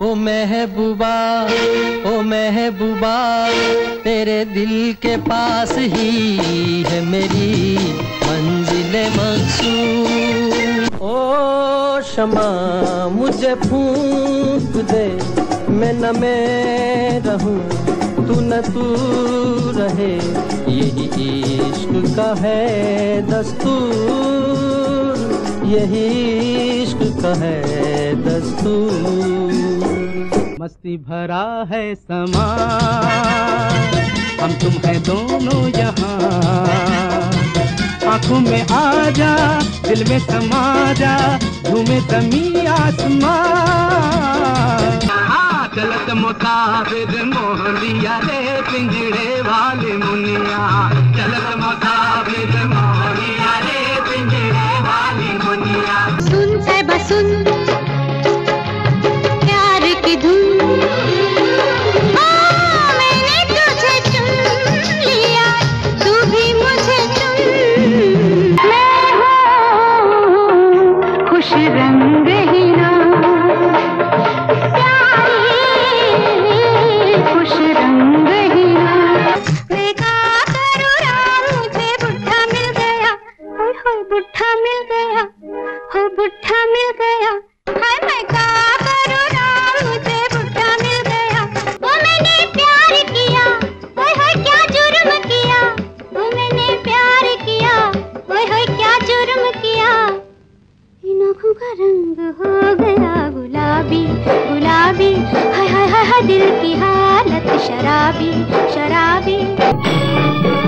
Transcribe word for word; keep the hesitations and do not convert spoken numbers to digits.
ओ महबूबा, ओ महबूबा, तेरे दिल के पास ही है मेरी मंजिले मकसूद। ओ शमा मुझे फूंक दे, मैं न मैं रहूं, तू न तू रहे, यही इश्क का है दस्तूर, यही इश्क का है दस्तूर। मस्ती भरा है समा, हम तुम है दोनों यहाँ, आंखों में आ जा, दिल में समा जा, झूमे ज़मीं आसमां। चलत मुसाफिर मोह लिया रे पिंजड़े वाली मुनिया, चलत मुसाफिर मोह लिया रे पिंजड़े वाली मुनिया। सुन साहिबा सुन प्यार की धुन, ओ मैंने तुझे चुन लिया, तू भी मुझे चुन। मैं हूँ खुश रंग हीरा, खुश रंग हीरा। मैं क्या करूँ राम, मुझे बुढ़ा मिल गया, हाय हाय बुढ़ा मिल गया, हो बुढ़ा मिल गया। हाय मैं क्या करूँ राम, मुझे बुढ़ा मिल गया। वो मैंने प्यार किया, हाय हाय क्या जुर्म किया, वो मैंने प्यार किया, हाय हाय क्या जुर्म किया। इन आँखों का रंग हो गया गुलाबी गुलाबी, हाय हाय हाय हाय दिल की हालत शराबी शराबी।